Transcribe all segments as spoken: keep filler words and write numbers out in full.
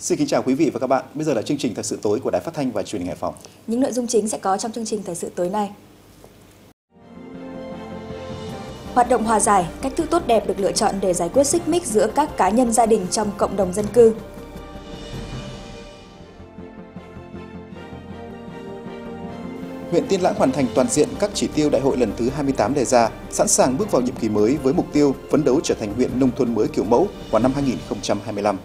Xin kính chào quý vị và các bạn. Bây giờ là chương trình Thời sự tối của Đài Phát thanh và Truyền hình Hải Phòng. Những nội dung chính sẽ có trong chương trình Thời sự tối nay. Hoạt động hòa giải, cách thức tốt đẹp được lựa chọn để giải quyết xích mích giữa các cá nhân gia đình trong cộng đồng dân cư. Huyện Tiên Lãng hoàn thành toàn diện các chỉ tiêu đại hội lần thứ hai mươi tám đề ra, sẵn sàng bước vào nhiệm kỳ mới với mục tiêu phấn đấu trở thành huyện nông thôn mới kiểu mẫu vào năm hai nghìn không trăm hai mươi lăm.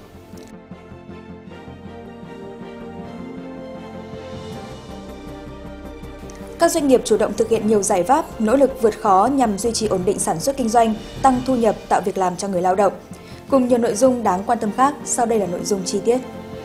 Các doanh nghiệp chủ động thực hiện nhiều giải pháp, nỗ lực vượt khó nhằm duy trì ổn định sản xuất kinh doanh, tăng thu nhập, tạo việc làm cho người lao động. Cùng nhiều nội dung đáng quan tâm khác, sau đây là nội dung chi tiết.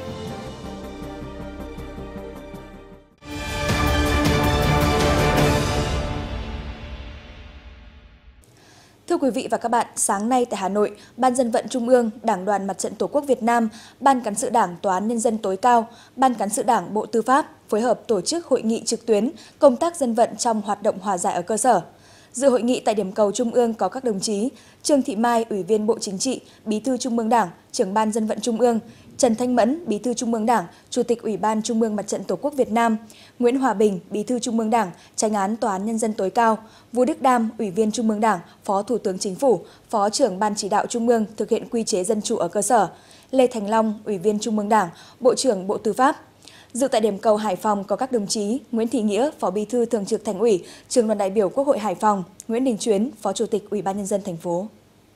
Thưa quý vị và các bạn, sáng nay tại Hà Nội, Ban Dân vận Trung ương, Đảng đoàn Mặt trận Tổ quốc Việt Nam, Ban Cán sự Đảng Tòa án Nhân dân tối cao, Ban Cán sự Đảng Bộ Tư pháp phối hợp tổ chức hội nghị trực tuyến công tác dân vận trong hoạt động hòa giải ở cơ sở. Dự hội nghị tại điểm cầu Trung ương có các đồng chí Trương Thị Mai, Ủy viên Bộ Chính trị, Bí thư Trung ương Đảng, Trưởng Ban Dân vận Trung ương, Trần Thanh Mẫn, Bí thư Trung ương Đảng, Chủ tịch Ủy ban Trung ương Mặt trận Tổ quốc Việt Nam, Nguyễn Hòa Bình, Bí thư Trung ương Đảng, Chánh án Tòa án Nhân dân tối cao, Vũ Đức Đam, Ủy viên Trung ương Đảng, Phó Thủ tướng Chính phủ, Phó trưởng Ban Chỉ đạo Trung ương thực hiện quy chế dân chủ ở cơ sở, Lê Thành Long, Ủy viên Trung ương Đảng, Bộ trưởng Bộ Tư pháp. Dự tại điểm cầu Hải Phòng có các đồng chí Nguyễn Thị Nghĩa, Phó Bí thư Thường trực Thành ủy, Trưởng đoàn đại biểu Quốc hội Hải Phòng, Nguyễn Đình Chuyến, Phó Chủ tịch Ủy ban Nhân dân thành phố.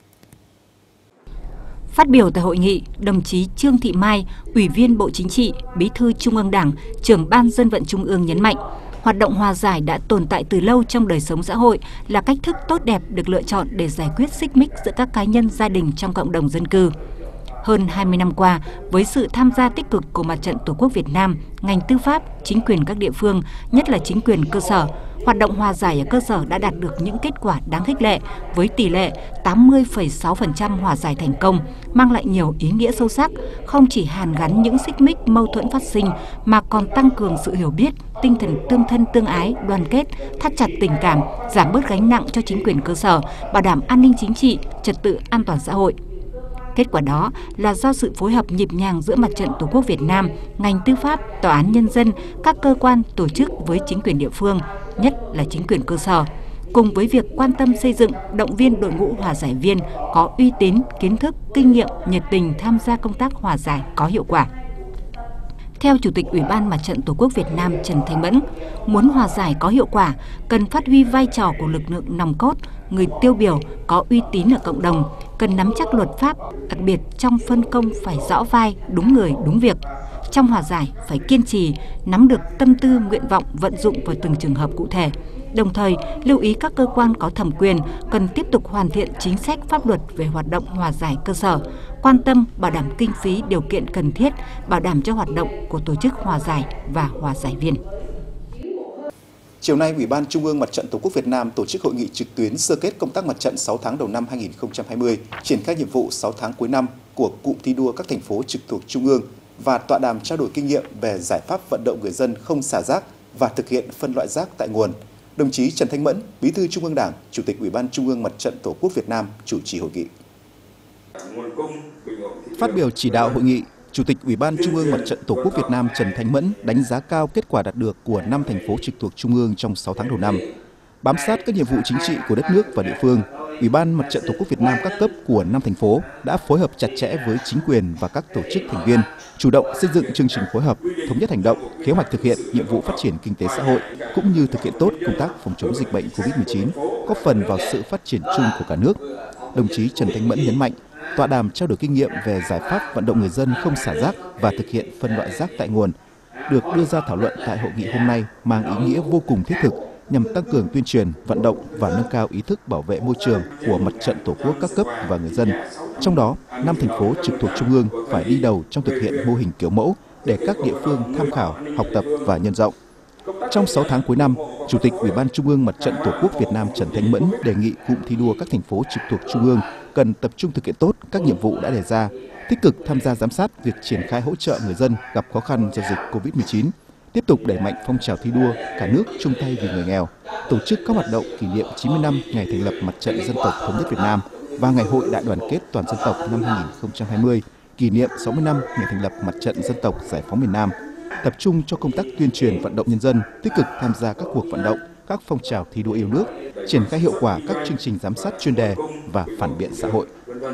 Phát biểu tại hội nghị, đồng chí Trương Thị Mai, Ủy viên Bộ Chính trị, Bí thư Trung ương Đảng, Trưởng Ban Dân vận Trung ương nhấn mạnh, hoạt động hòa giải đã tồn tại từ lâu trong đời sống xã hội, là cách thức tốt đẹp được lựa chọn để giải quyết xích mích giữa các cá nhân gia đình trong cộng đồng dân cư. Hơn hai mươi năm qua, với sự tham gia tích cực của Mặt trận Tổ quốc Việt Nam, ngành tư pháp, chính quyền các địa phương, nhất là chính quyền cơ sở, hoạt động hòa giải ở cơ sở đã đạt được những kết quả đáng khích lệ với tỷ lệ tám mươi phẩy sáu phần trăm hòa giải thành công, mang lại nhiều ý nghĩa sâu sắc, không chỉ hàn gắn những xích mích mâu thuẫn phát sinh mà còn tăng cường sự hiểu biết, tinh thần tương thân tương ái, đoàn kết, thắt chặt tình cảm, giảm bớt gánh nặng cho chính quyền cơ sở, bảo đảm an ninh chính trị, trật tự an toàn xã hội. Kết quả đó là do sự phối hợp nhịp nhàng giữa Mặt trận Tổ quốc Việt Nam, ngành tư pháp, Tòa án Nhân dân, các cơ quan, tổ chức với chính quyền địa phương, nhất là chính quyền cơ sở, cùng với việc quan tâm xây dựng, động viên đội ngũ hòa giải viên có uy tín, kiến thức, kinh nghiệm, nhiệt tình tham gia công tác hòa giải có hiệu quả. Theo Chủ tịch Ủy ban Mặt trận Tổ quốc Việt Nam Trần Thanh Mẫn, muốn hòa giải có hiệu quả, cần phát huy vai trò của lực lượng nòng cốt, người tiêu biểu có uy tín ở cộng đồng, cần nắm chắc luật pháp, đặc biệt trong phân công phải rõ vai, đúng người, đúng việc. Trong hòa giải phải kiên trì, nắm được tâm tư, nguyện vọng vận dụng vào từng trường hợp cụ thể. Đồng thời, lưu ý các cơ quan có thẩm quyền cần tiếp tục hoàn thiện chính sách pháp luật về hoạt động hòa giải cơ sở, quan tâm bảo đảm kinh phí điều kiện cần thiết, bảo đảm cho hoạt động của tổ chức hòa giải và hòa giải viên. Chiều nay, Ủy ban Trung ương Mặt trận Tổ quốc Việt Nam tổ chức hội nghị trực tuyến sơ kết công tác mặt trận sáu tháng đầu năm hai nghìn không trăm hai mươi, triển khai nhiệm vụ sáu tháng cuối năm của cụm thi đua các thành phố trực thuộc Trung ương và tọa đàm trao đổi kinh nghiệm về giải pháp vận động người dân không xả rác và thực hiện phân loại rác tại nguồn. Đồng chí Trần Thanh Mẫn, Bí thư Trung ương Đảng, Chủ tịch Ủy ban Trung ương Mặt trận Tổ quốc Việt Nam chủ trì hội nghị. Phát biểu chỉ đạo hội nghị, Chủ tịch Ủy ban Trung ương Mặt trận Tổ quốc Việt Nam Trần Thanh Mẫn đánh giá cao kết quả đạt được của năm thành phố trực thuộc Trung ương trong sáu tháng đầu năm. Bám sát các nhiệm vụ chính trị của đất nước và địa phương, Ủy ban Mặt trận Tổ quốc Việt Nam các cấp của năm thành phố đã phối hợp chặt chẽ với chính quyền và các tổ chức thành viên, chủ động xây dựng chương trình phối hợp, thống nhất hành động, kế hoạch thực hiện nhiệm vụ phát triển kinh tế xã hội, cũng như thực hiện tốt công tác phòng chống dịch bệnh covid mười chín, góp phần vào sự phát triển chung của cả nước. Đồng chí Trần Thanh Mẫn nhấn mạnh, tọa đàm trao đổi kinh nghiệm về giải pháp vận động người dân không xả rác và thực hiện phân loại rác tại nguồn được đưa ra thảo luận tại hội nghị hôm nay mang ý nghĩa vô cùng thiết thực nhằm tăng cường tuyên truyền, vận động và nâng cao ý thức bảo vệ môi trường của Mặt trận Tổ quốc các cấp và người dân. Trong đó, năm thành phố trực thuộc Trung ương phải đi đầu trong thực hiện mô hình kiểu mẫu để các địa phương tham khảo, học tập và nhân rộng. Trong sáu tháng cuối năm, Chủ tịch Ủy ban Trung ương Mặt trận Tổ quốc Việt Nam Trần Thanh Mẫn đề nghị cụm thi đua các thành phố trực thuộc Trung ương cần tập trung thực hiện tốt các nhiệm vụ đã đề ra, tích cực tham gia giám sát việc triển khai hỗ trợ người dân gặp khó khăn do dịch covid mười chín, tiếp tục đẩy mạnh phong trào thi đua cả nước chung tay vì người nghèo, tổ chức các hoạt động kỷ niệm chín mươi năm ngày thành lập Mặt trận Dân tộc Thống nhất Việt Nam và Ngày hội Đại đoàn kết toàn dân tộc năm hai nghìn không trăm hai mươi, kỷ niệm sáu mươi năm ngày thành lập Mặt trận Dân tộc Giải phóng miền Nam, tập trung cho công tác tuyên truyền vận động nhân dân tích cực tham gia các cuộc vận động, các phong trào thi đua yêu nước, triển khai hiệu quả các chương trình giám sát chuyên đề và phản biện xã hội.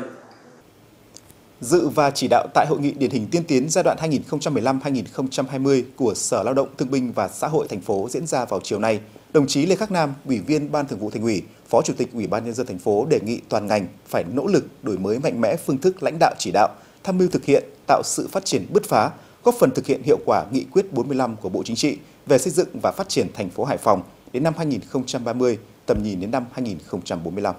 Dự và chỉ đạo tại Hội nghị điển hình tiên tiến giai đoạn hai nghìn không trăm mười lăm đến hai nghìn không trăm hai mươi của Sở Lao động Thương binh và Xã hội thành phố diễn ra vào chiều nay, đồng chí Lê Khắc Nam, Ủy viên Ban Thường vụ Thành ủy, Phó Chủ tịch Ủy ban Nhân dân thành phố đề nghị toàn ngành phải nỗ lực đổi mới mạnh mẽ phương thức lãnh đạo chỉ đạo, tham mưu thực hiện, tạo sự phát triển bứt phá, góp phần thực hiện hiệu quả nghị quyết bốn mươi lăm của Bộ Chính trị về xây dựng và phát triển thành phố Hải Phòng đến năm hai nghìn không trăm ba mươi, tầm nhìn đến năm hai nghìn không trăm bốn mươi lăm.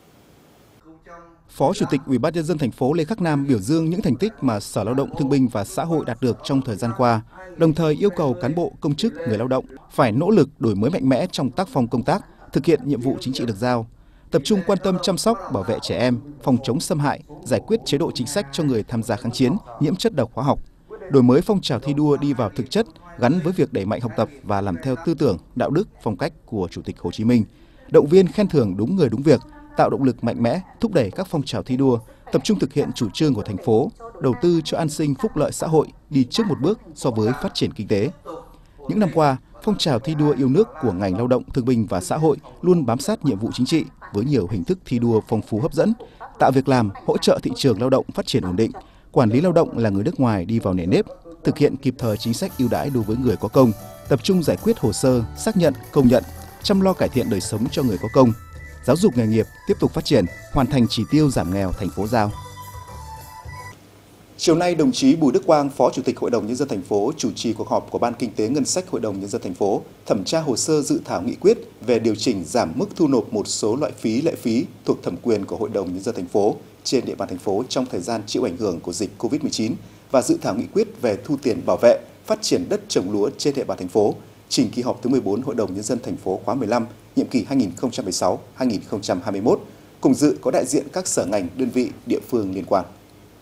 Phó Chủ tịch Ủy ban Nhân dân thành phố Lê Khắc Nam biểu dương những thành tích mà Sở Lao động Thương binh và Xã hội đạt được trong thời gian qua, đồng thời yêu cầu cán bộ, công chức, người lao động phải nỗ lực đổi mới mạnh mẽ trong tác phong công tác, thực hiện nhiệm vụ chính trị được giao, tập trung quan tâm chăm sóc, bảo vệ trẻ em, phòng chống xâm hại, giải quyết chế độ chính sách cho người tham gia kháng chiến, nhiễm chất độc hóa học, đổi mới phong trào thi đua đi vào thực chất gắn với việc đẩy mạnh học tập và làm theo tư tưởng, đạo đức, phong cách của Chủ tịch Hồ Chí Minh, động viên khen thưởng đúng người đúng việc, tạo động lực mạnh mẽ, thúc đẩy các phong trào thi đua, tập trung thực hiện chủ trương của thành phố, đầu tư cho an sinh phúc lợi xã hội đi trước một bước so với phát triển kinh tế. Những năm qua, phong trào thi đua yêu nước của ngành Lao động Thương binh và Xã hội luôn bám sát nhiệm vụ chính trị với nhiều hình thức thi đua phong phú hấp dẫn, tạo việc làm, hỗ trợ thị trường lao động phát triển ổn định, quản lý lao động là người nước ngoài đi vào nề nếp, thực hiện kịp thời chính sách ưu đãi đối với người có công, tập trung giải quyết hồ sơ, xác nhận, công nhận, chăm lo cải thiện đời sống cho người có công. Giáo dục nghề nghiệp tiếp tục phát triển, hoàn thành chỉ tiêu giảm nghèo thành phố giao. Chiều nay, đồng chí Bùi Đức Quang, Phó Chủ tịch Hội đồng Nhân dân thành phố chủ trì cuộc họp của Ban Kinh tế Ngân sách Hội đồng Nhân dân thành phố thẩm tra hồ sơ dự thảo nghị quyết về điều chỉnh giảm mức thu nộp một số loại phí lệ phí thuộc thẩm quyền của Hội đồng Nhân dân thành phố trên địa bàn thành phố trong thời gian chịu ảnh hưởng của dịch Covid mười chín và dự thảo nghị quyết về thu tiền bảo vệ, phát triển đất trồng lúa trên địa bàn thành phố, trình kỳ họp thứ mười bốn Hội đồng Nhân dân thành phố khóa mười lăm, nhiệm kỳ hai nghìn không trăm mười sáu đến hai nghìn không trăm hai mươi mốt, cùng dự có đại diện các sở ngành, đơn vị, địa phương liên quan.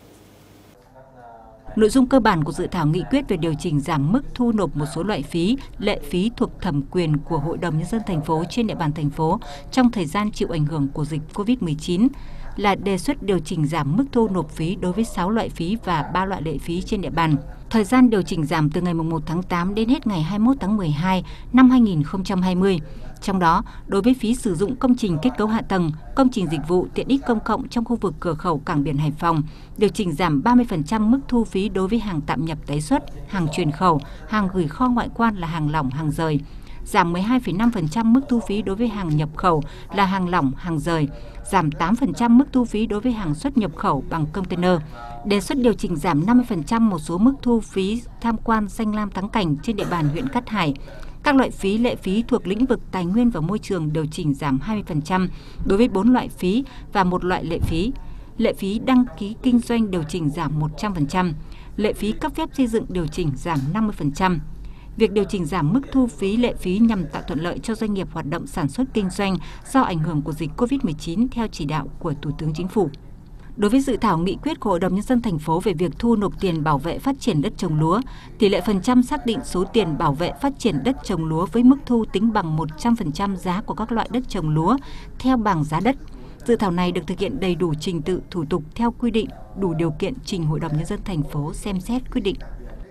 Nội dung cơ bản của dự thảo nghị quyết về điều chỉnh giảm mức thu nộp một số loại phí, lệ phí thuộc thẩm quyền của Hội đồng Nhân dân thành phố trên địa bàn thành phố trong thời gian chịu ảnh hưởng của dịch Covid mười chín là đề xuất điều chỉnh giảm mức thu nộp phí đối với sáu loại phí và ba loại lệ phí trên địa bàn. Thời gian điều chỉnh giảm từ ngày mùng một tháng tám đến hết ngày hai mươi mốt tháng mười hai năm hai nghìn không trăm hai mươi. Trong đó, đối với phí sử dụng công trình kết cấu hạ tầng, công trình dịch vụ, tiện ích công cộng trong khu vực cửa khẩu cảng biển Hải Phòng, điều chỉnh giảm ba mươi phần trăm mức thu phí đối với hàng tạm nhập tái xuất, hàng chuyển khẩu, hàng gửi kho ngoại quan là hàng lỏng, hàng rời, giảm mười hai phẩy năm phần trăm mức thu phí đối với hàng nhập khẩu là hàng lỏng, hàng rời, giảm tám phần trăm mức thu phí đối với hàng xuất nhập khẩu bằng container. Đề xuất điều chỉnh giảm năm mươi phần trăm một số mức thu phí tham quan danh lam thắng cảnh trên địa bàn huyện Cát Hải. Các loại phí lệ phí thuộc lĩnh vực tài nguyên và môi trường điều chỉnh giảm hai mươi phần trăm đối với bốn loại phí và một loại lệ phí. Lệ phí đăng ký kinh doanh điều chỉnh giảm một trăm phần trăm. Lệ phí cấp phép xây dựng điều chỉnh giảm năm mươi phần trăm. Việc điều chỉnh giảm mức thu phí lệ phí nhằm tạo thuận lợi cho doanh nghiệp hoạt động sản xuất kinh doanh do ảnh hưởng của dịch Covid mười chín theo chỉ đạo của Thủ tướng Chính phủ. Đối với dự thảo nghị quyết của Hội đồng Nhân dân thành phố về việc thu nộp tiền bảo vệ phát triển đất trồng lúa, tỷ lệ phần trăm xác định số tiền bảo vệ phát triển đất trồng lúa với mức thu tính bằng một trăm phần trăm giá của các loại đất trồng lúa theo bảng giá đất. Dự thảo này được thực hiện đầy đủ trình tự thủ tục theo quy định, đủ điều kiện trình Hội đồng Nhân dân thành phố xem xét quyết định.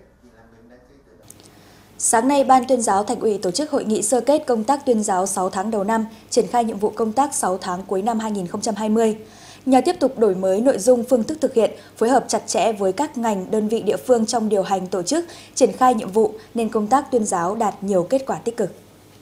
Sáng nay, Ban Tuyên giáo Thành ủy tổ chức hội nghị sơ kết công tác tuyên giáo sáu tháng đầu năm, triển khai nhiệm vụ công tác sáu tháng cuối năm hai nghìn không trăm hai mươi. Nhờ tiếp tục đổi mới nội dung, phương thức thực hiện, phối hợp chặt chẽ với các ngành, đơn vị địa phương trong điều hành tổ chức, triển khai nhiệm vụ nên công tác tuyên giáo đạt nhiều kết quả tích cực.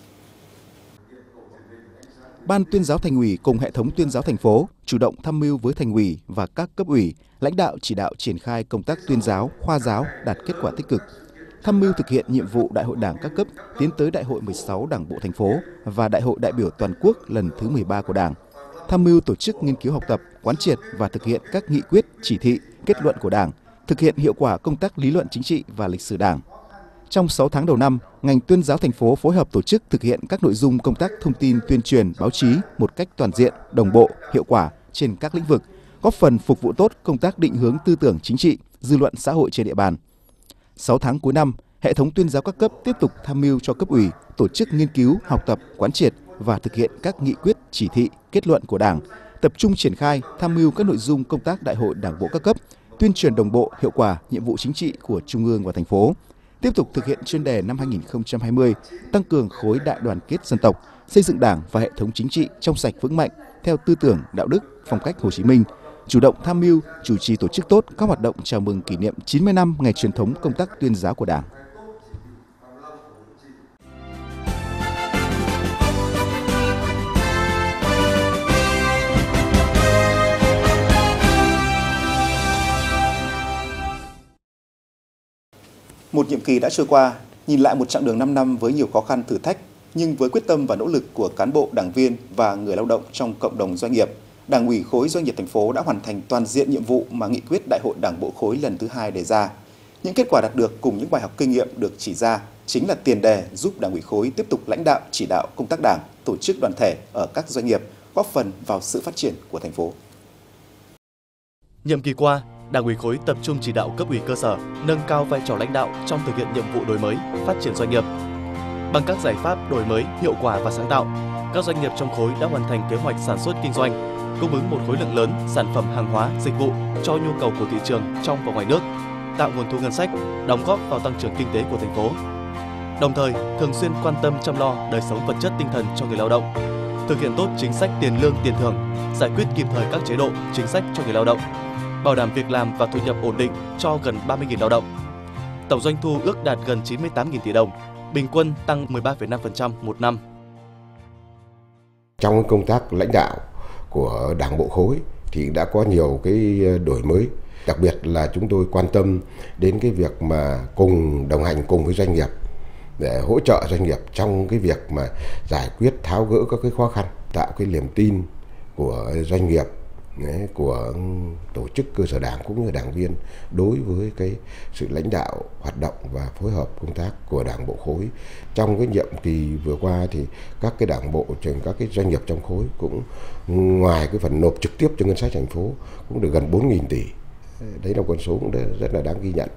Ban Tuyên giáo Thành ủy cùng hệ thống tuyên giáo thành phố chủ động tham mưu với Thành ủy và các cấp ủy, lãnh đạo chỉ đạo triển khai công tác tuyên giáo, khoa giáo đạt kết quả tích cực. Tham mưu thực hiện nhiệm vụ Đại hội Đảng các cấp tiến tới Đại hội mười sáu Đảng bộ thành phố và Đại hội đại biểu toàn quốc lần thứ mười ba của Đảng. Tham mưu tổ chức nghiên cứu học tập, quán triệt và thực hiện các nghị quyết, chỉ thị, kết luận của Đảng, thực hiện hiệu quả công tác lý luận chính trị và lịch sử Đảng. Trong sáu tháng đầu năm, ngành tuyên giáo thành phố phối hợp tổ chức thực hiện các nội dung công tác thông tin tuyên truyền báo chí một cách toàn diện, đồng bộ, hiệu quả trên các lĩnh vực, góp phần phục vụ tốt công tác định hướng tư tưởng chính trị, dư luận xã hội trên địa bàn. sáu tháng cuối năm, hệ thống tuyên giáo các cấp tiếp tục tham mưu cho cấp ủy, tổ chức nghiên cứu, học tập, quán triệt và thực hiện các nghị quyết, chỉ thị, kết luận của Đảng, tập trung triển khai, tham mưu các nội dung công tác Đại hội Đảng bộ các cấp tuyên truyền đồng bộ hiệu quả nhiệm vụ chính trị của Trung ương và thành phố, tiếp tục thực hiện chuyên đề năm hai nghìn không trăm hai mươi, tăng cường khối đại đoàn kết dân tộc, xây dựng Đảng và hệ thống chính trị trong sạch vững mạnh theo tư tưởng, đạo đức, phong cách Hồ Chí Minh, chủ động tham mưu, chủ trì tổ chức tốt các hoạt động chào mừng kỷ niệm chín mươi năm ngày truyền thống công tác tuyên giáo của Đảng. Một nhiệm kỳ đã trôi qua, nhìn lại một chặng đường năm năm với nhiều khó khăn thử thách, nhưng với quyết tâm và nỗ lực của cán bộ, đảng viên và người lao động trong cộng đồng doanh nghiệp, Đảng ủy khối doanh nghiệp thành phố đã hoàn thành toàn diện nhiệm vụ mà nghị quyết Đại hội Đảng bộ khối lần thứ hai đề ra. Những kết quả đạt được cùng những bài học kinh nghiệm được chỉ ra chính là tiền đề giúp Đảng ủy khối tiếp tục lãnh đạo, chỉ đạo công tác Đảng, tổ chức đoàn thể ở các doanh nghiệp, góp phần vào sự phát triển của thành phố. Nhiệm kỳ qua, Đảng ủy khối tập trung chỉ đạo cấp ủy cơ sở nâng cao vai trò lãnh đạo trong thực hiện nhiệm vụ đổi mới, phát triển doanh nghiệp. Bằng các giải pháp đổi mới, hiệu quả và sáng tạo, các doanh nghiệp trong khối đã hoàn thành kế hoạch sản xuất kinh doanh, cung ứng một khối lượng lớn sản phẩm hàng hóa, dịch vụ cho nhu cầu của thị trường trong và ngoài nước, tạo nguồn thu ngân sách, đóng góp vào tăng trưởng kinh tế của thành phố. Đồng thời, thường xuyên quan tâm chăm lo đời sống vật chất tinh thần cho người lao động, thực hiện tốt chính sách tiền lương, tiền thưởng, giải quyết kịp thời các chế độ, chính sách cho người lao động, bảo đảm việc làm và thu nhập ổn định cho gần ba mươi nghìn lao động. Tổng doanh thu ước đạt gần chín mươi tám nghìn tỷ đồng, bình quân tăng mười ba phẩy năm phần trăm một năm. Trong công tác lãnh đạo của Đảng bộ khối thì đã có nhiều cái đổi mới, đặc biệt là chúng tôi quan tâm đến cái việc mà cùng đồng hành cùng với doanh nghiệp để hỗ trợ doanh nghiệp trong cái việc mà giải quyết tháo gỡ các cái khó khăn, tạo cái niềm tin của doanh nghiệp, của tổ chức cơ sở Đảng cũng như đảng viên đối với cái sự lãnh đạo, hoạt động và phối hợp công tác của Đảng bộ khối. Trong cái nhiệm kỳ vừa qua thì các cái đảng bộ trường các cái doanh nghiệp trong khối cũng ngoài cái phần nộp trực tiếp cho ngân sách thành phố cũng được gần bốn nghìn tỷ. Đấy là con số cũng rất là đáng ghi nhận.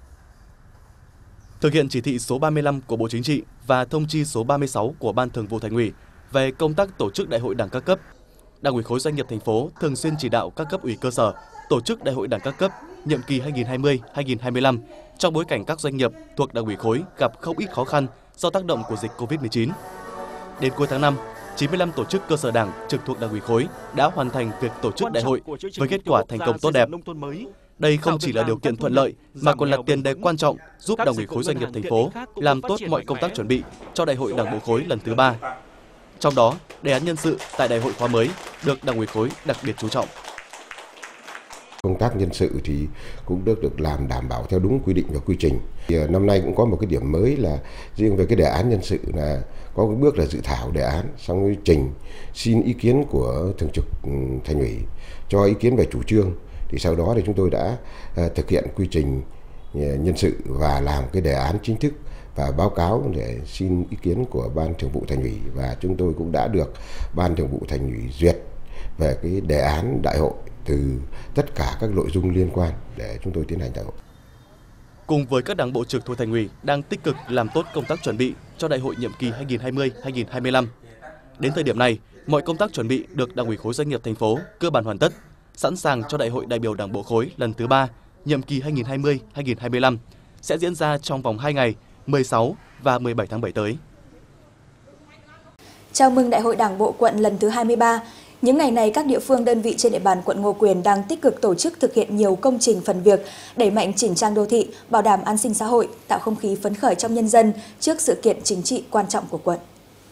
Thực hiện chỉ thị số ba mươi lăm của Bộ Chính trị và thông chi số ba mươi sáu của Ban Thường vụ Thành ủy về công tác tổ chức Đại hội Đảng các cấp, Đảng ủy khối doanh nghiệp thành phố thường xuyên chỉ đạo các cấp ủy cơ sở tổ chức Đại hội Đảng các cấp nhiệm kỳ hai nghìn không trăm hai mươi đến hai nghìn không trăm hai mươi lăm trong bối cảnh các doanh nghiệp thuộc Đảng ủy khối gặp không ít khó khăn do tác động của dịch Covid mười chín. Đến cuối tháng năm, chín mươi lăm tổ chức cơ sở Đảng trực thuộc Đảng ủy khối đã hoàn thành việc tổ chức đại hội với kết quả thành công tốt đẹp. Đây không chỉ là điều kiện thuận lợi mà còn là tiền đề quan trọng giúp Đảng ủy khối doanh nghiệp thành phố làm tốt mọi công tác chuẩn bị cho Đại hội Đảng bộ khối lần thứ ba. Trong đó, đề án nhân sự tại đại hội khóa mới được Đảng ủy khối đặc biệt chú trọng. Công tác nhân sự thì cũng được được làm đảm bảo theo đúng quy định và quy trình. Thì năm nay cũng có một cái điểm mới là riêng về cái đề án nhân sự là có cái bước là dự thảo đề án, xong cái trình xin ý kiến của thường trực Thành ủy cho ý kiến về chủ trương. Thì sau đó thì chúng tôi đã thực hiện quy trình nhân sự và làm cái đề án chính thức và báo cáo để xin ý kiến của Ban Thường vụ Thành ủy, và chúng tôi cũng đã được Ban Thường vụ Thành ủy duyệt về cái đề án đại hội từ tất cả các nội dung liên quan để chúng tôi tiến hành đại hội. Cùng với các đảng bộ trực thuộc Thành ủy đang tích cực làm tốt công tác chuẩn bị cho đại hội nhiệm kỳ hai nghìn không trăm hai mươi đến hai nghìn không trăm hai mươi lăm. Đến thời điểm này, mọi công tác chuẩn bị được Đảng ủy khối doanh nghiệp thành phố cơ bản hoàn tất, sẵn sàng cho đại hội đại biểu Đảng bộ khối lần thứ ba nhiệm kỳ hai nghìn không trăm hai mươi đến hai nghìn không trăm hai mươi lăm sẽ diễn ra trong vòng hai ngày, mười sáu và mười bảy tháng bảy tới. Chào mừng Đại hội Đảng bộ quận lần thứ hai mươi ba. Những ngày này, các địa phương đơn vị trên địa bàn quận Ngô Quyền đang tích cực tổ chức thực hiện nhiều công trình phần việc, đẩy mạnh chỉnh trang đô thị, bảo đảm an sinh xã hội, tạo không khí phấn khởi trong nhân dân trước sự kiện chính trị quan trọng của quận.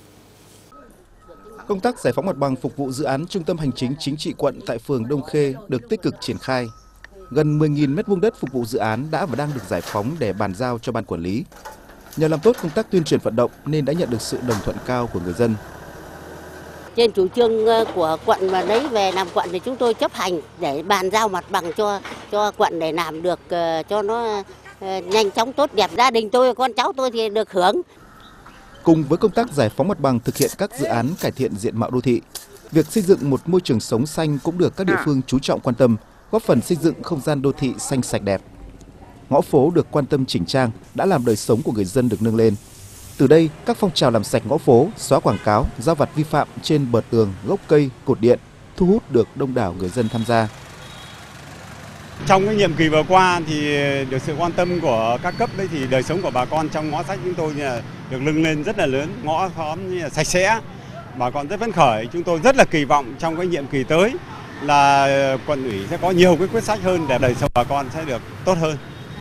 Công tác giải phóng mặt bằng phục vụ dự án Trung tâm Hành chính Chính trị quận tại phường Đông Khê được tích cực triển khai. Gần mười nghìn mét vuông đất phục vụ dự án đã và đang được giải phóng để bàn giao cho ban quản lý. Nhờ làm tốt công tác tuyên truyền vận động nên đã nhận được sự đồng thuận cao của người dân. Trên chủ trương của quận mà lấy về làm quận thì chúng tôi chấp hành để bàn giao mặt bằng cho cho quận để làm được cho nó nhanh chóng tốt đẹp. Gia đình tôi, con cháu tôi thì được hưởng. Cùng với công tác giải phóng mặt bằng thực hiện các dự án cải thiện diện mạo đô thị, việc xây dựng một môi trường sống xanh cũng được các địa phương chú trọng quan tâm, góp phần xây dựng không gian đô thị xanh sạch đẹp. Ngõ phố được quan tâm chỉnh trang đã làm đời sống của người dân được nâng lên. Từ đây, các phong trào làm sạch ngõ phố, xóa quảng cáo, rao vặt vi phạm trên bờ tường, gốc cây, cột điện thu hút được đông đảo người dân tham gia. Trong cái nhiệm kỳ vừa qua thì được sự quan tâm của các cấp đấy thì đời sống của bà con trong ngõ sách chúng tôi là được nâng lên rất là lớn, ngõ xóm như là sạch sẽ, bà con rất phấn khởi. Chúng tôi rất là kỳ vọng trong cái nhiệm kỳ tới là quận ủy sẽ có nhiều cái quyết sách hơn để đời sống bà con sẽ được tốt hơn.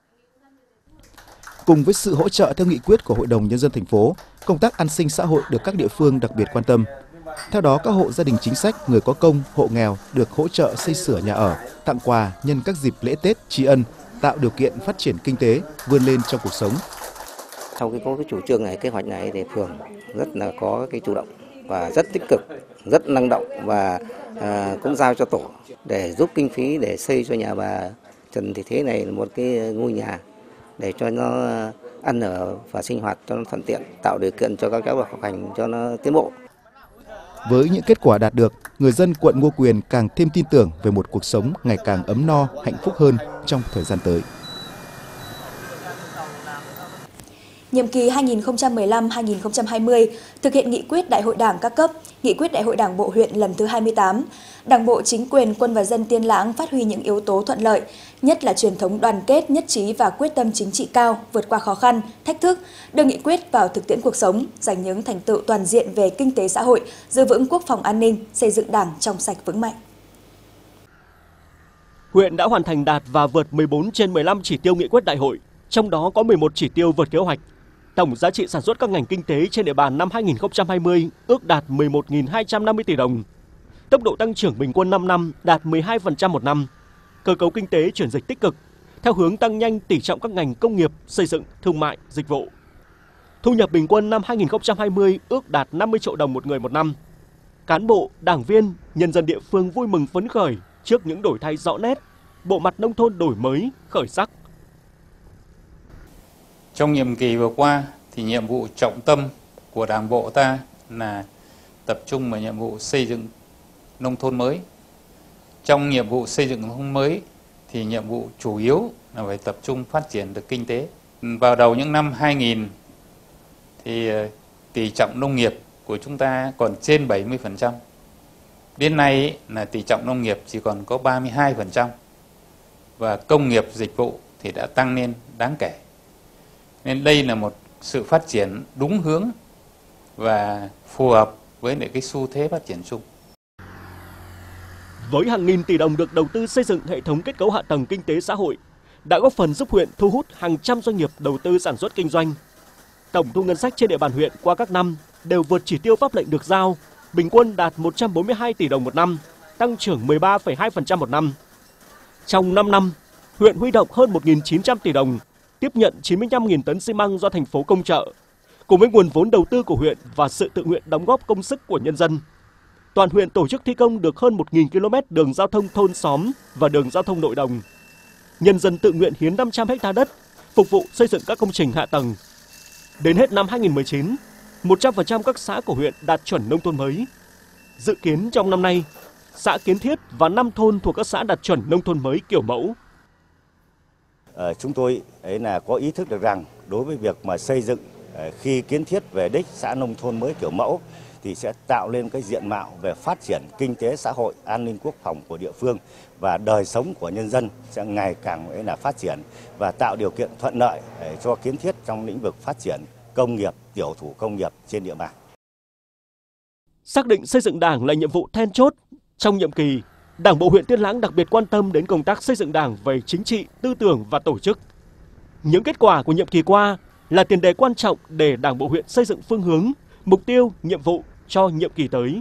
Cùng với sự hỗ trợ theo nghị quyết của Hội đồng Nhân dân thành phố, công tác an sinh xã hội được các địa phương đặc biệt quan tâm. Theo đó, các hộ gia đình chính sách, người có công, hộ nghèo được hỗ trợ xây sửa nhà ở, tặng quà nhân các dịp lễ Tết, tri ân, tạo điều kiện phát triển kinh tế, vươn lên trong cuộc sống. Sau khi có cái chủ trương này, kế hoạch này thì phường rất là có cái chủ động và rất tích cực, rất năng động và à, cũng giao cho tổ để giúp kinh phí để xây cho nhà bà Trần Thị Thế này một cái ngôi nhà để cho nó ăn ở và sinh hoạt cho nó thuận tiện, tạo điều kiện cho các cháu học hành cho nó tiến bộ. Với những kết quả đạt được, người dân quận Ngô Quyền càng thêm tin tưởng về một cuộc sống ngày càng ấm no, hạnh phúc hơn trong thời gian tới. Nhiệm kỳ hai nghìn không trăm mười lăm đến hai nghìn không trăm hai mươi, thực hiện nghị quyết Đại hội Đảng các cấp, nghị quyết Đại hội Đảng bộ huyện lần thứ hai mươi tám, Đảng bộ, chính quyền, quân và dân Tiên Lãng phát huy những yếu tố thuận lợi, nhất là truyền thống đoàn kết, nhất trí và quyết tâm chính trị cao, vượt qua khó khăn, thách thức, đưa nghị quyết vào thực tiễn cuộc sống, giành những thành tựu toàn diện về kinh tế xã hội, giữ vững quốc phòng an ninh, xây dựng Đảng trong sạch vững mạnh. Huyện đã hoàn thành đạt và vượt mười bốn trên mười lăm chỉ tiêu nghị quyết đại hội, trong đó có mười một chỉ tiêu vượt kế hoạch. Tổng giá trị sản xuất các ngành kinh tế trên địa bàn năm hai nghìn không trăm hai mươi ước đạt mười một nghìn hai trăm năm mươi tỷ đồng. Tốc độ tăng trưởng bình quân năm năm đạt mười hai phần trăm một năm. Cơ cấu kinh tế chuyển dịch tích cực, theo hướng tăng nhanh tỷ trọng các ngành công nghiệp, xây dựng, thương mại, dịch vụ. Thu nhập bình quân năm hai nghìn không trăm hai mươi ước đạt năm mươi triệu đồng một người một năm. Cán bộ, đảng viên, nhân dân địa phương vui mừng phấn khởi trước những đổi thay rõ nét, bộ mặt nông thôn đổi mới, khởi sắc. Trong nhiệm kỳ vừa qua thì nhiệm vụ trọng tâm của Đảng bộ ta là tập trung vào nhiệm vụ xây dựng nông thôn mới. Trong nhiệm vụ xây dựng nông thôn mới thì nhiệm vụ chủ yếu là phải tập trung phát triển được kinh tế. Vào đầu những năm hai nghìn thì tỷ trọng nông nghiệp của chúng ta còn trên bảy mươi phần trăm. Đến nay là tỷ trọng nông nghiệp chỉ còn có ba mươi hai phần trăm. Và công nghiệp dịch vụ thì đã tăng lên đáng kể. Nên đây là một sự phát triển đúng hướng và phù hợp với lại cái xu thế phát triển chung. Với hàng nghìn tỷ đồng được đầu tư xây dựng hệ thống kết cấu hạ tầng kinh tế xã hội, đã góp phần giúp huyện thu hút hàng trăm doanh nghiệp đầu tư sản xuất kinh doanh. Tổng thu ngân sách trên địa bàn huyện qua các năm đều vượt chỉ tiêu pháp lệnh được giao, bình quân đạt một trăm bốn mươi hai tỷ đồng một năm, tăng trưởng mười ba phẩy hai phần trăm một năm. Trong năm năm, huyện huy động hơn một nghìn chín trăm tỷ đồng, tiếp nhận chín mươi lăm nghìn tấn xi măng do thành phố công trợ. Cùng với nguồn vốn đầu tư của huyện và sự tự nguyện đóng góp công sức của nhân dân, toàn huyện tổ chức thi công được hơn một nghìn ki lô mét đường giao thông thôn xóm và đường giao thông nội đồng. Nhân dân tự nguyện hiến năm trăm héc ta đất, phục vụ xây dựng các công trình hạ tầng. Đến hết năm hai nghìn không trăm mười chín, một trăm phần trăm các xã của huyện đạt chuẩn nông thôn mới. Dự kiến trong năm nay, xã Kiến Thiết và năm thôn thuộc các xã đạt chuẩn nông thôn mới kiểu mẫu. À, chúng tôi ấy là có ý thức được rằng đối với việc mà xây dựng khi kiến thiết về đích xã nông thôn mới kiểu mẫu thì sẽ tạo lên cái diện mạo về phát triển kinh tế xã hội, an ninh quốc phòng của địa phương và đời sống của nhân dân sẽ ngày càng ấy là phát triển và tạo điều kiện thuận lợi để cho kiến thiết trong lĩnh vực phát triển công nghiệp, tiểu thủ công nghiệp trên địa bàn. Xác định xây dựng Đảng là nhiệm vụ then chốt trong nhiệm kỳ, Đảng bộ huyện Tiên Lãng đặc biệt quan tâm đến công tác xây dựng Đảng về chính trị, tư tưởng và tổ chức. Những kết quả của nhiệm kỳ qua là tiền đề quan trọng để Đảng bộ huyện xây dựng phương hướng, mục tiêu, nhiệm vụ cho nhiệm kỳ tới.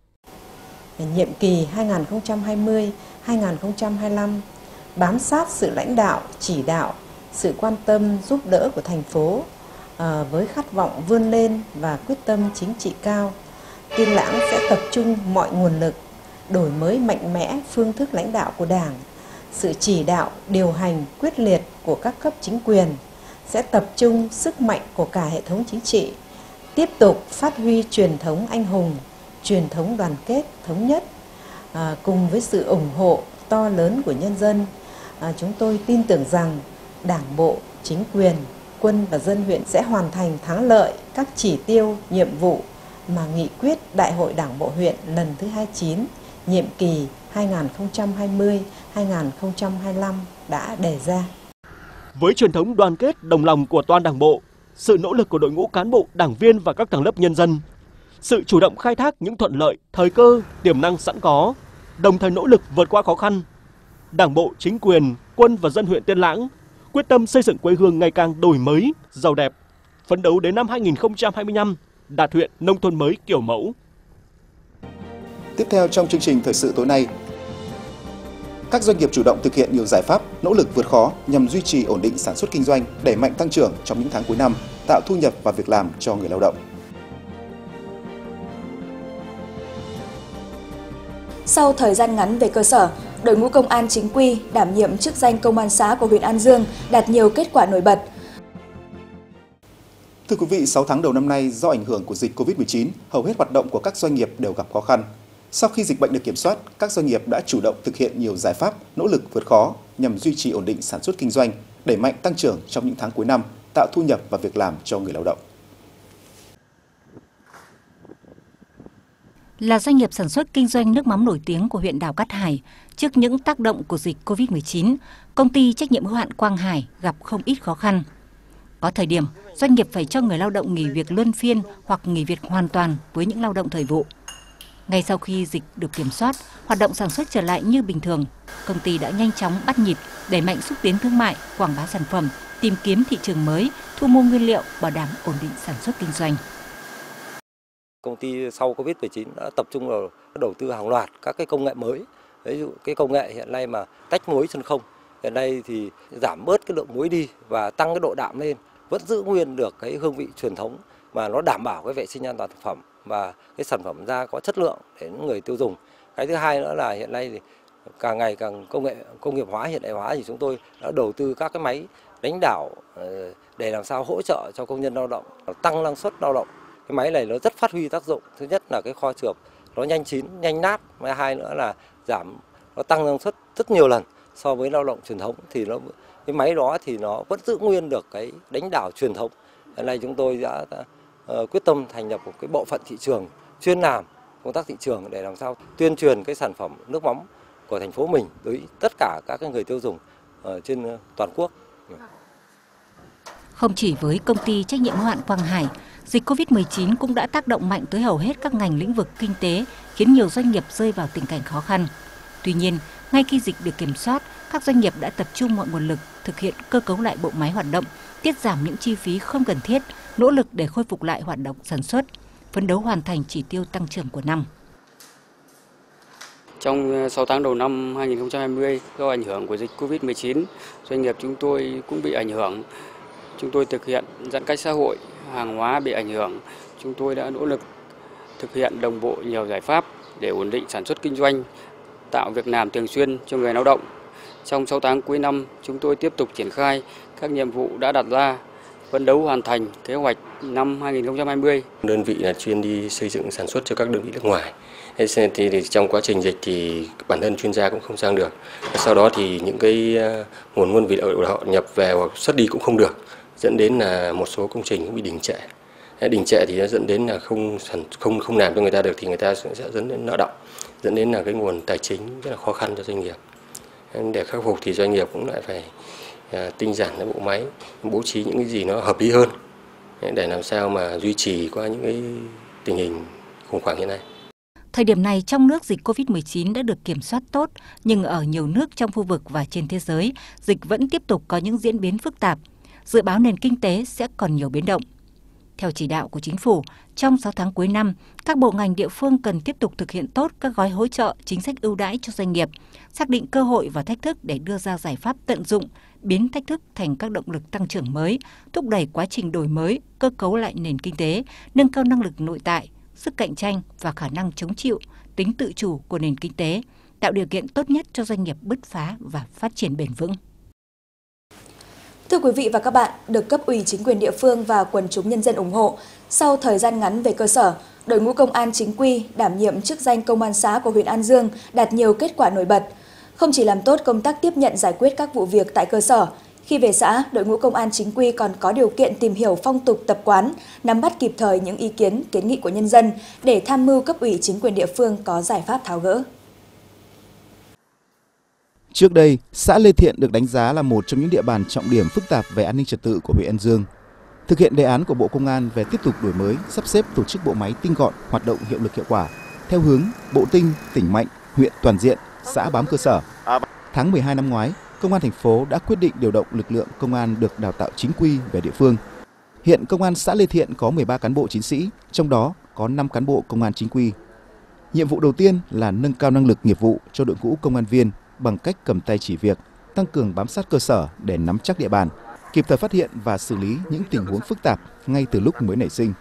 Nhiệm kỳ hai nghìn không trăm hai mươi đến hai nghìn không trăm hai mươi lăm bám sát sự lãnh đạo, chỉ đạo, sự quan tâm giúp đỡ của thành phố à, với khát vọng vươn lên và quyết tâm chính trị cao, Tiên Lãng sẽ tập trung mọi nguồn lực đổi mới mạnh mẽ phương thức lãnh đạo của Đảng, sự chỉ đạo, điều hành quyết liệt của các cấp chính quyền, sẽ tập trung sức mạnh của cả hệ thống chính trị, tiếp tục phát huy truyền thống anh hùng, truyền thống đoàn kết, thống nhất, à, cùng với sự ủng hộ to lớn của nhân dân. À, chúng tôi tin tưởng rằng Đảng bộ, chính quyền, quân và dân huyện sẽ hoàn thành thắng lợi các chỉ tiêu, nhiệm vụ mà nghị quyết Đại hội Đảng bộ huyện lần thứ hai mươi chín, nhiệm kỳ hai nghìn không trăm hai mươi đến hai nghìn không trăm hai mươi lăm đã đề ra. Với truyền thống đoàn kết đồng lòng của toàn Đảng bộ, sự nỗ lực của đội ngũ cán bộ, đảng viên và các tầng lớp nhân dân, sự chủ động khai thác những thuận lợi, thời cơ, tiềm năng sẵn có, đồng thời nỗ lực vượt qua khó khăn, Đảng bộ, chính quyền, quân và dân huyện Tiên Lãng quyết tâm xây dựng quê hương ngày càng đổi mới, giàu đẹp, phấn đấu đến năm hai nghìn không trăm hai mươi lăm đạt huyện nông thôn mới kiểu mẫu. Tiếp theo trong chương trình thời sự tối nay, các doanh nghiệp chủ động thực hiện nhiều giải pháp, nỗ lực vượt khó nhằm duy trì ổn định sản xuất kinh doanh, đẩy mạnh tăng trưởng trong những tháng cuối năm, tạo thu nhập và việc làm cho người lao động. Sau thời gian ngắn về cơ sở, đội ngũ công an chính quy đảm nhiệm chức danh công an xã của huyện An Dương đạt nhiều kết quả nổi bật. Thưa quý vị, sáu tháng đầu năm nay do ảnh hưởng của dịch Covid mười chín, hầu hết hoạt động của các doanh nghiệp đều gặp khó khăn. Sau khi dịch bệnh được kiểm soát, các doanh nghiệp đã chủ động thực hiện nhiều giải pháp, nỗ lực vượt khó nhằm duy trì ổn định sản xuất kinh doanh, đẩy mạnh tăng trưởng trong những tháng cuối năm, tạo thu nhập và việc làm cho người lao động. Là doanh nghiệp sản xuất kinh doanh nước mắm nổi tiếng của huyện đảo Cát Hải, trước những tác động của dịch Covid mười chín, công ty trách nhiệm hữu hạn Quang Hải gặp không ít khó khăn. Có thời điểm, doanh nghiệp phải cho người lao động nghỉ việc luân phiên hoặc nghỉ việc hoàn toàn với những lao động thời vụ. Ngay sau khi dịch được kiểm soát, hoạt động sản xuất trở lại như bình thường, công ty đã nhanh chóng bắt nhịp, đẩy mạnh xúc tiến thương mại, quảng bá sản phẩm, tìm kiếm thị trường mới, thu mua nguyên liệu, bảo đảm ổn định sản xuất kinh doanh. Công ty sau Covid mười chín đã tập trung vào đầu tư hàng loạt các cái công nghệ mới. Ví dụ cái công nghệ hiện nay mà tách muối chân không, hiện nay thì giảm bớt cái lượng muối đi và tăng cái độ đạm lên, vẫn giữ nguyên được cái hương vị truyền thống mà nó đảm bảo cái vệ sinh an toàn thực phẩm và cái sản phẩm ra có chất lượng để những người tiêu dùng. Cái thứ hai nữa là hiện nay thì càng ngày càng công nghệ công nghiệp hóa, hiện đại hóa thì chúng tôi đã đầu tư các cái máy đánh đảo để làm sao hỗ trợ cho công nhân lao động, tăng năng suất lao động. Cái máy này nó rất phát huy tác dụng. Thứ nhất là cái kho chườm nó nhanh chín, nhanh nát. Thứ hai nữa là giảm, nó tăng năng suất rất nhiều lần so với lao động truyền thống. Thì nó cái máy đó thì nó vẫn giữ nguyên được cái đánh đảo truyền thống. Hiện nay chúng tôi đã, đã uh, quyết tâm thành lập một cái bộ phận thị trường chuyên làm công tác thị trường để làm sao tuyên truyền cái sản phẩm nước mắm của thành phố mình tới tất cả các cái người tiêu dùng uh, trên uh, toàn quốc. Không chỉ với công ty trách nhiệm hữu hạn Quang Hải, dịch Covid mười chín cũng đã tác động mạnh tới hầu hết các ngành lĩnh vực kinh tế, khiến nhiều doanh nghiệp rơi vào tình cảnh khó khăn. Tuy nhiên, ngay khi dịch được kiểm soát, các doanh nghiệp đã tập trung mọi nguồn lực thực hiện cơ cấu lại bộ máy hoạt động, tiết giảm những chi phí không cần thiết, nỗ lực để khôi phục lại hoạt động sản xuất, phấn đấu hoàn thành chỉ tiêu tăng trưởng của năm. Trong sáu tháng đầu năm hai nghìn không trăm hai mươi, do ảnh hưởng của dịch Covid mười chín, doanh nghiệp chúng tôi cũng bị ảnh hưởng. Chúng tôi thực hiện giãn cách xã hội, hàng hóa bị ảnh hưởng. Chúng tôi đã nỗ lực thực hiện đồng bộ nhiều giải pháp để ổn định sản xuất kinh doanh, tạo việc làm thường xuyên cho người lao động. Trong sáu tháng cuối năm, chúng tôi tiếp tục triển khai các nhiệm vụ đã đặt ra, phấn đấu hoàn thành kế hoạch năm hai nghìn không trăm hai mươi. Đơn vị là chuyên đi xây dựng sản xuất cho các đơn vị nước ngoài. Thế thì, thì trong quá trình dịch thì bản thân chuyên gia cũng không sang được. Sau đó thì những cái nguồn nguyên liệu họ nhập về hoặc xuất đi cũng không được, dẫn đến là một số công trình cũng bị đình trệ. Đình trệ thì nó dẫn đến là không không không làm cho người ta được thì người ta sẽ dẫn đến nợ động, dẫn đến là cái nguồn tài chính rất là khó khăn cho doanh nghiệp. Để khắc phục thì doanh nghiệp cũng lại phải tinh giản cái bộ máy, bố trí những cái gì nó hợp lý hơn để làm sao mà duy trì qua những cái tình hình khủng hoảng hiện nay. Thời điểm này trong nước dịch Covid mười chín đã được kiểm soát tốt, nhưng ở nhiều nước trong khu vực và trên thế giới, dịch vẫn tiếp tục có những diễn biến phức tạp. Dự báo nền kinh tế sẽ còn nhiều biến động. Theo chỉ đạo của Chính phủ, trong sáu tháng cuối năm, các bộ ngành địa phương cần tiếp tục thực hiện tốt các gói hỗ trợ, chính sách ưu đãi cho doanh nghiệp, xác định cơ hội và thách thức để đưa ra giải pháp tận dụng, biến thách thức thành các động lực tăng trưởng mới, thúc đẩy quá trình đổi mới, cơ cấu lại nền kinh tế, nâng cao năng lực nội tại, sức cạnh tranh và khả năng chống chịu, tính tự chủ của nền kinh tế, tạo điều kiện tốt nhất cho doanh nghiệp bứt phá và phát triển bền vững. Thưa quý vị và các bạn, được cấp ủy chính quyền địa phương và quần chúng nhân dân ủng hộ, sau thời gian ngắn về cơ sở, đội ngũ công an chính quy đảm nhiệm chức danh công an xã của huyện An Dương đạt nhiều kết quả nổi bật. Không chỉ làm tốt công tác tiếp nhận giải quyết các vụ việc tại cơ sở, khi về xã, đội ngũ công an chính quy còn có điều kiện tìm hiểu phong tục tập quán, nắm bắt kịp thời những ý kiến, kiến nghị của nhân dân để tham mưu cấp ủy chính quyền địa phương có giải pháp tháo gỡ. Trước đây, xã Lê Thiện được đánh giá là một trong những địa bàn trọng điểm phức tạp về an ninh trật tự của huyện Ân Dương. Thực hiện đề án của Bộ Công an về tiếp tục đổi mới, sắp xếp tổ chức bộ máy tinh gọn, hoạt động hiệu lực hiệu quả, theo hướng bộ tinh, tỉnh mạnh, huyện toàn diện, xã bám cơ sở. Tháng mười hai năm ngoái, Công an thành phố đã quyết định điều động lực lượng công an được đào tạo chính quy về địa phương. Hiện Công an xã Lê Thiện có mười ba cán bộ chiến sĩ, trong đó có năm cán bộ công an chính quy. Nhiệm vụ đầu tiên là nâng cao năng lực nghiệp vụ cho đội ngũ công an viên bằng cách cầm tay chỉ việc, tăng cường bám sát cơ sở để nắm chắc địa bàn, kịp thời phát hiện và xử lý những tình huống phức tạp ngay từ lúc mới nảy sinh.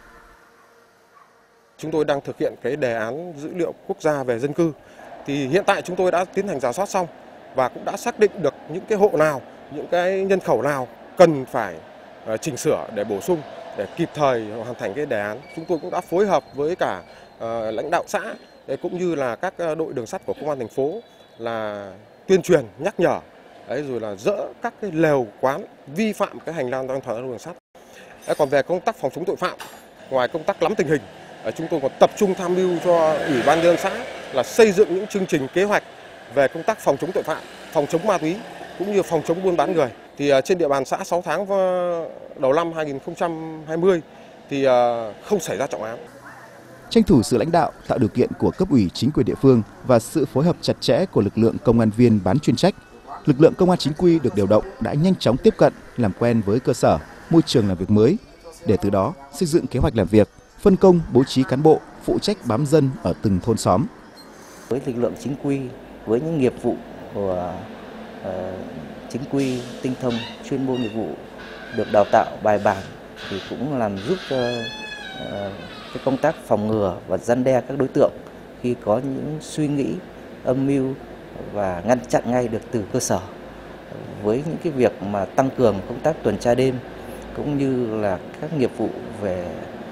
Chúng tôi đang thực hiện cái đề án dữ liệu quốc gia về dân cư. Thì hiện tại chúng tôi đã tiến hành rà soát xong và cũng đã xác định được những cái hộ nào, những cái nhân khẩu nào cần phải chỉnh sửa để bổ sung để kịp thời hoàn thành cái đề án. Chúng tôi cũng đã phối hợp với cả uh, lãnh đạo xã cũng như là các đội đường sắt của công an thành phố là tuyên truyền, nhắc nhở, đấy, rồi là dỡ các cái lều quán vi phạm cái hành lang an toàn đường sắt. Đấy, còn về công tác phòng chống tội phạm, ngoài công tác nắm tình hình, chúng tôi còn tập trung tham mưu cho Ủy ban nhân dân xã là xây dựng những chương trình kế hoạch về công tác phòng chống tội phạm, phòng chống ma túy cũng như phòng chống buôn bán người. Thì trên địa bàn xã sáu tháng đầu năm hai nghìn không trăm hai mươi thì không xảy ra trọng án. Tranh thủ sự lãnh đạo, tạo điều kiện của cấp ủy chính quyền địa phương và sự phối hợp chặt chẽ của lực lượng công an viên bán chuyên trách, lực lượng công an chính quy được điều động đã nhanh chóng tiếp cận, làm quen với cơ sở, môi trường làm việc mới, để từ đó xây dựng kế hoạch làm việc, phân công bố trí cán bộ phụ trách bám dân ở từng thôn xóm. Với lực lượng chính quy, với những nghiệp vụ của uh, chính quy, tinh thông, chuyên môn nghiệp vụ được đào tạo bài bản thì cũng làm giúp cho uh, cái công tác phòng ngừa và răn đe các đối tượng khi có những suy nghĩ âm mưu và ngăn chặn ngay được từ cơ sở. Với những cái việc mà tăng cường công tác tuần tra đêm cũng như là các nghiệp vụ về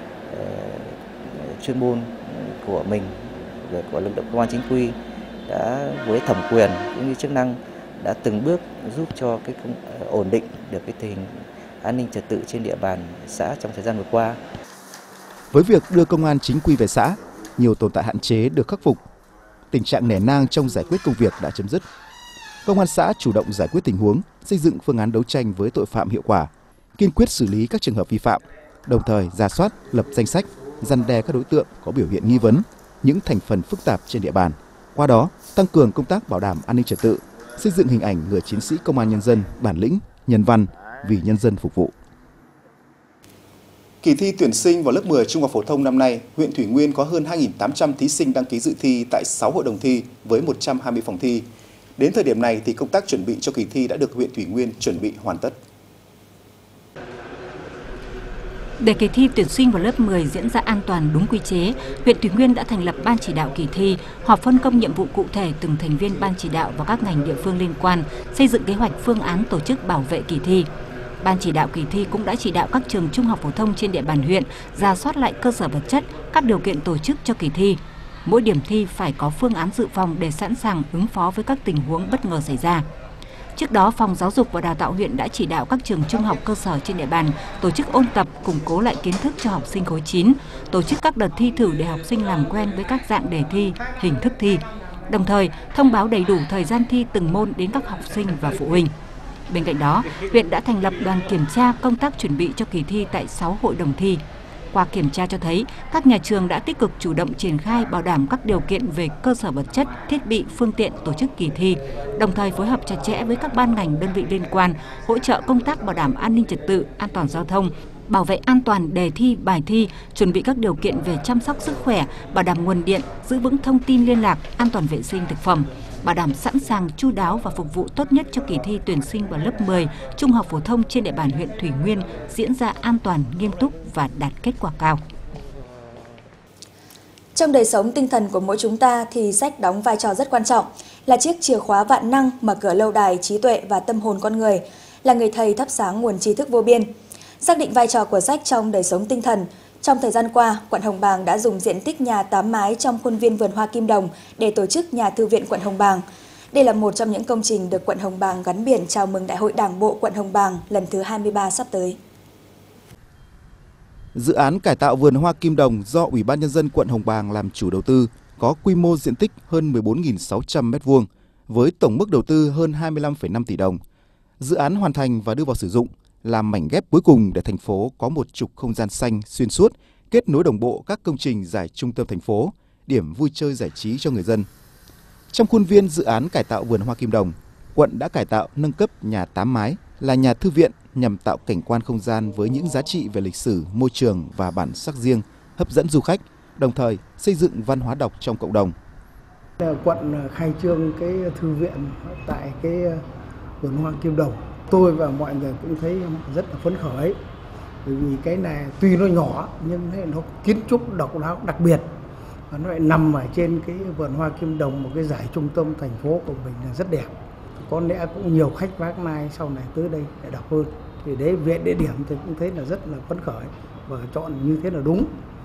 uh, chuyên môn của mình, về của lực lượng công an chính quy đã với thẩm quyền cũng như chức năng đã từng bước giúp cho cái công, uh, ổn định được cái tình hình an ninh trật tự trên địa bàn xã trong thời gian vừa qua. Với việc đưa công an chính quy về xã, nhiều tồn tại hạn chế được khắc phục. Tình trạng nể nang trong giải quyết công việc đã chấm dứt. Công an xã chủ động giải quyết tình huống, xây dựng phương án đấu tranh với tội phạm hiệu quả, kiên quyết xử lý các trường hợp vi phạm, đồng thời rà soát, lập danh sách, răn đe các đối tượng có biểu hiện nghi vấn, những thành phần phức tạp trên địa bàn. Qua đó, tăng cường công tác bảo đảm an ninh trật tự, xây dựng hình ảnh người chiến sĩ công an nhân dân bản lĩnh, nhân văn, vì nhân dân phục vụ. Kỳ thi tuyển sinh vào lớp mười trung học phổ thông năm nay, huyện Thủy Nguyên có hơn hai nghìn tám trăm thí sinh đăng ký dự thi tại sáu hội đồng thi với một trăm hai mươi phòng thi. Đến thời điểm này thì công tác chuẩn bị cho kỳ thi đã được huyện Thủy Nguyên chuẩn bị hoàn tất. Để kỳ thi tuyển sinh vào lớp mười diễn ra an toàn đúng quy chế, huyện Thủy Nguyên đã thành lập ban chỉ đạo kỳ thi, họp phân công nhiệm vụ cụ thể từng thành viên ban chỉ đạo và các ngành địa phương liên quan, xây dựng kế hoạch phương án tổ chức bảo vệ kỳ thi. Ban chỉ đạo kỳ thi cũng đã chỉ đạo các trường trung học phổ thông trên địa bàn huyện rà soát lại cơ sở vật chất, các điều kiện tổ chức cho kỳ thi. Mỗi điểm thi phải có phương án dự phòng để sẵn sàng ứng phó với các tình huống bất ngờ xảy ra. Trước đó, Phòng Giáo dục và Đào tạo huyện đã chỉ đạo các trường trung học cơ sở trên địa bàn tổ chức ôn tập, củng cố lại kiến thức cho học sinh khối chín, tổ chức các đợt thi thử để học sinh làm quen với các dạng đề thi, hình thức thi. Đồng thời, thông báo đầy đủ thời gian thi từng môn đến các học sinh và phụ huynh. Bên cạnh đó, huyện đã thành lập đoàn kiểm tra công tác chuẩn bị cho kỳ thi tại sáu hội đồng thi. Qua kiểm tra cho thấy, các nhà trường đã tích cực chủ động triển khai bảo đảm các điều kiện về cơ sở vật chất, thiết bị, phương tiện tổ chức kỳ thi, đồng thời phối hợp chặt chẽ với các ban ngành đơn vị liên quan, hỗ trợ công tác bảo đảm an ninh trật tự, an toàn giao thông, bảo vệ an toàn đề thi, bài thi, chuẩn bị các điều kiện về chăm sóc sức khỏe, bảo đảm nguồn điện, giữ vững thông tin liên lạc, an toàn vệ sinh thực phẩm, bảo đảm sẵn sàng chu đáo và phục vụ tốt nhất cho kỳ thi tuyển sinh vào lớp mười trung học phổ thông trên địa bàn huyện Thủy Nguyên diễn ra an toàn, nghiêm túc và đạt kết quả cao. Trong đời sống tinh thần của mỗi chúng ta thì sách đóng vai trò rất quan trọng, là chiếc chìa khóa vạn năng mở cửa lâu đài trí tuệ và tâm hồn con người, là người thầy thắp sáng nguồn tri thức vô biên. Xác định vai trò của sách trong đời sống tinh thần, trong thời gian qua, quận Hồng Bàng đã dùng diện tích nhà tám mái trong khuôn viên vườn hoa Kim Đồng để tổ chức nhà thư viện quận Hồng Bàng. Đây là một trong những công trình được quận Hồng Bàng gắn biển chào mừng Đại hội Đảng bộ quận Hồng Bàng lần thứ hai mươi ba sắp tới. Dự án cải tạo vườn hoa Kim Đồng do Ủy ban Nhân dân quận Hồng Bàng làm chủ đầu tư có quy mô diện tích hơn mười bốn nghìn sáu trăm mét vuông với tổng mức đầu tư hơn hai mươi lăm phẩy năm tỷ đồng. Dự án hoàn thành và đưa vào sử dụng là mảnh ghép cuối cùng để thành phố có một trục không gian xanh xuyên suốt, kết nối đồng bộ các công trình giải trung tâm thành phố, điểm vui chơi giải trí cho người dân. Trong khuôn viên dự án cải tạo vườn hoa Kim Đồng, quận đã cải tạo nâng cấp nhà tám mái là nhà thư viện nhằm tạo cảnh quan không gian với những giá trị về lịch sử, môi trường và bản sắc riêng, hấp dẫn du khách, đồng thời xây dựng văn hóa đọc trong cộng đồng. Quận khai trương cái thư viện tại cái vườn hoa Kim Đồng. Tôi và mọi người cũng thấy rất là phấn khởi. Bởi vì cái này tuy nó nhỏ nhưng nó kiến trúc độc đáo đặc biệt. Và nó lại nằm ở trên cái vườn hoa Kim Đồng, một cái giải trung tâm thành phố của mình là rất đẹp. Có lẽ cũng nhiều khách vãng lai sau này tới đây để đọc hơn. Thì đấy viện địa điểm tôi cũng thấy là rất là phấn khởi và chọn như thế là đúng.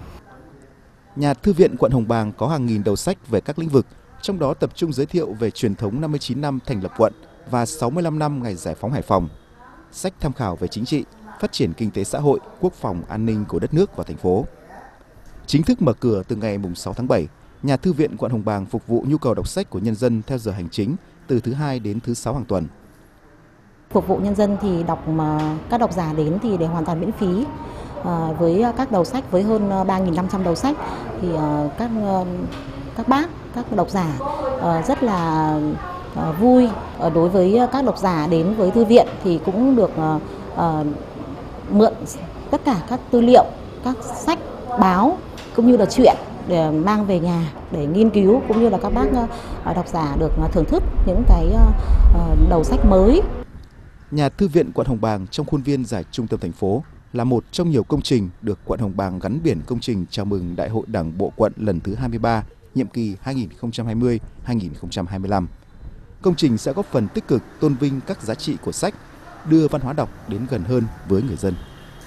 Nhà thư viện quận Hồng Bàng có hàng nghìn đầu sách về các lĩnh vực, trong đó tập trung giới thiệu về truyền thống năm mươi chín năm thành lập quận và sáu mươi lăm năm ngày giải phóng Hải Phòng. Sách tham khảo về chính trị, phát triển kinh tế xã hội, quốc phòng, an ninh của đất nước và thành phố. Chính thức mở cửa từ ngày sáu tháng bảy, nhà thư viện quận Hồng Bàng phục vụ nhu cầu đọc sách của nhân dân theo giờ hành chính từ thứ hai đến thứ sáu hàng tuần. Phục vụ nhân dân thì đọc mà các độc giả đến thì để hoàn toàn miễn phí. À, với các đầu sách với hơn ba nghìn năm trăm đầu sách thì uh, các uh, các bác, các độc giả uh, rất là uh, vui. Uh, đối với các độc giả đến với thư viện thì cũng được uh, uh, mượn tất cả các tư liệu, các sách, báo cũng như là truyện để mang về nhà để nghiên cứu, cũng như là các bác uh, độc giả được thưởng thức những cái uh, đầu sách mới. Nhà thư viện quận Hồng Bàng trong khuôn viên giải trung tâm thành phố là một trong nhiều công trình được quận Hồng Bàng gắn biển công trình chào mừng Đại hội Đảng bộ quận lần thứ hai mươi ba, nhiệm kỳ hai nghìn không trăm hai mươi đến hai nghìn không trăm hai mươi lăm. Công trình sẽ góp phần tích cực tôn vinh các giá trị của sách, đưa văn hóa đọc đến gần hơn với người dân.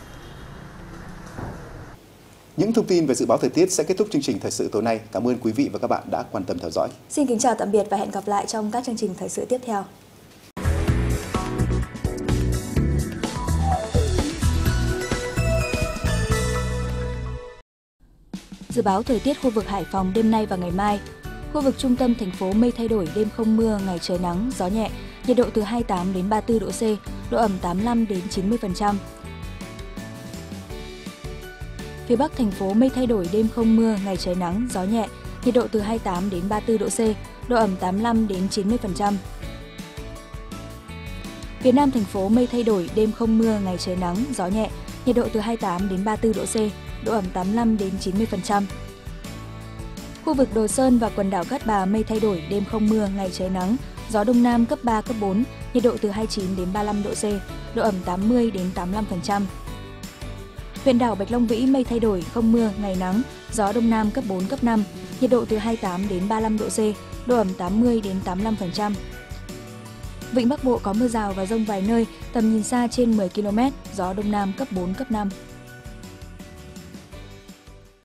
Những thông tin về dự báo thời tiết sẽ kết thúc chương trình thời sự tối nay. Cảm ơn quý vị và các bạn đã quan tâm theo dõi. Xin kính chào tạm biệt và hẹn gặp lại trong các chương trình thời sự tiếp theo. Dự báo thời tiết khu vực Hải Phòng đêm nay và ngày mai. Khu vực trung tâm thành phố mây thay đổi, đêm không mưa, ngày trời nắng, gió nhẹ, nhiệt độ từ hai mươi tám đến ba mươi tư độ C, độ ẩm tám mươi lăm đến chín mươi phần trăm. Phía Bắc thành phố mây thay đổi, đêm không mưa, ngày trời nắng, gió nhẹ, nhiệt độ từ hai mươi tám đến ba mươi tư độ C, độ ẩm tám mươi lăm đến chín mươi phần trăm. Phía Nam thành phố mây thay đổi, đêm không mưa, ngày trời nắng, gió nhẹ, nhiệt độ từ hai mươi tám đến ba mươi tư độ C, độ ẩm tám mươi lăm đến chín mươi phần trăm. Khu vực Đồ Sơn và quần đảo Cát Bà mây thay đổi, đêm không mưa, ngày trời nắng, gió Đông Nam cấp ba, cấp bốn, nhiệt độ từ hai mươi chín đến ba mươi lăm độ C, độ ẩm tám mươi đến tám mươi lăm phần trăm. Huyện đảo Bạch Long Vĩ mây thay đổi, không mưa, ngày nắng, gió Đông Nam cấp bốn, cấp năm, nhiệt độ từ hai mươi tám đến ba mươi lăm độ C, độ ẩm tám mươi đến tám mươi lăm phần trăm. Vịnh Bắc Bộ có mưa rào và dông vài nơi, tầm nhìn xa trên mười ki lô mét, gió Đông Nam cấp bốn, cấp năm.